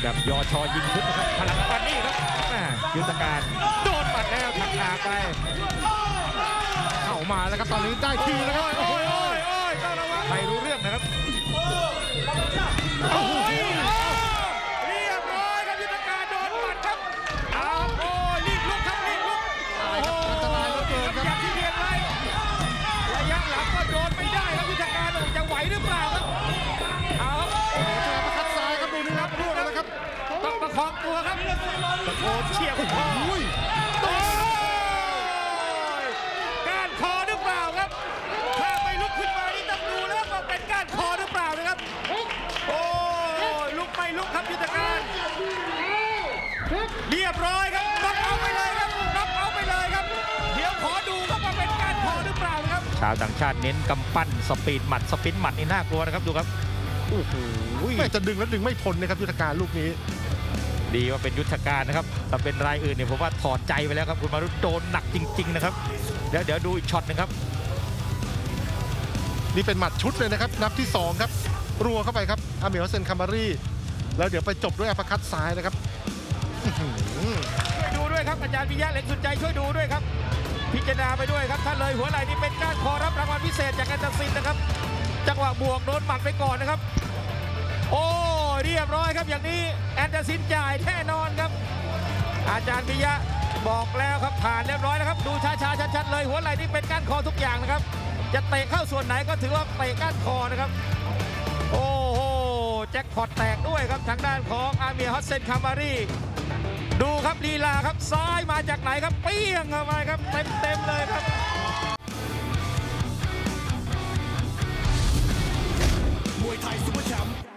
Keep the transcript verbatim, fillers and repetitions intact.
แบบยอชอยิงชุดนะครับพลังปันนี่ครับยุทธการโดนปัดแล้วถักขาไปเข้ามาแล้วครับตอนนี้ได้ทีแล้วครับโอ้ยโอ้ยโอ้ยต้องระวังใครรู้เรื่องนะครับโอ้ยเรียบร้อยครับยุทธการโดนปัดครับเอาโอ้ยรีบลุกครับรีบลุกโอ้โหอันตรายเหลือเกินครับอย่างที่เรียนไว้ระยะหลังก็โดนไม่ได้ครับยุทธการจะไหวหรือเปล่าครับเอาเจอประคัดซ้ายครับดูนี่ครับร่วงแล้วครับต้องประคองตัวครับตะโกนเชียร์คุณพ่อโอ้ยก้านคอหรือเปล่าครับถ้าไม่ลุกขึ้นมานี่ต้องดูแล้วว่าเป็นก้านคอหรือเปล่านะครับโอ้ยลุกไม่ลุกครับยุทธการเรียบร้อยครับน็อกเอาไปเลยครับน็อกเอาไปเลยครับเดี๋ยวขอดูครับว่าเป็นก้านคอหรือเปล่าครับชาวต่างชาติเน้นกำปั้นสปีดหมัดสปินหมัดนี่น่ากลัวนะครับดูครับโอ้โหไม่จะดึงแล้วดึงไม่ทนนะครับยุทธการลูกนี้ดีว่าเป็นยุทธการนะครับถ้าเป็นรายอื่นเนี่ยผมว่าถอดใจไปแล้วครับคุณมารุโดนหนักจริงๆนะครับเดี๋ยวเดี๋ยวดูอีกช็อตนึงครับนี่เป็นหมัดชุดเลยนะครับนับที่สองครับรัวเข้าไปครับอาเมียลเซนคามารีแล้วเดี๋ยวไปจบด้วยอัปคัตซ้ายนะครับช่วยดูด้วยครับอาจารย์ปิยะเหล็กสุดใจช่วยดูด้วยครับพิจารณาไปด้วยครับถ้าเลยหัวไหล่นี่เป็นก้านคอรับรางวัลพิเศษจากแอนเดอร์ซินนะครับจังหวะบวกโดนหมัดไปก่อนนะครับโอ้เรียบร้อยครับอย่างนี้แอนเดอร์ซินจ่ายแน่นอนครับอาจารย์ปิยะบอกแล้วครับผ่านเรียบร้อยแล้วครับดูช้าๆชัดๆเลยหัวไหล่นี่เป็นก้านคอทุกอย่างนะครับจะเตะเข้าส่วนไหนก็ถือว่าเตะก้านคอนะครับโอ้โหแจ็คพอตแตกด้วยครับทางด้านของอาเมียฮอสเซนคามารีดูครับลีลาครับซ้ายมาจากไหนครับเปี้ยงเข้าไปครับเต็มๆเลยครับมวยไทยซุปเปอร์แชมป์